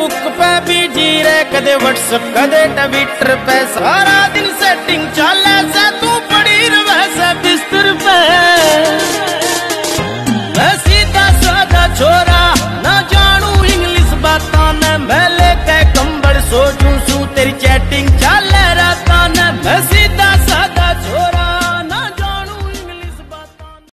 Facebook पे busy रे, कदे व्हाट्सएप कदे ट्विटर पे, सारा दिन सेटिंग चाले से तू पड़ी रहे से बिस्तर पे। मैं सीधा साधा छोरा ना जानू इंग्लिश बातां ने, मैं लेके कंबल सो जूं सू तेरी चैटिंग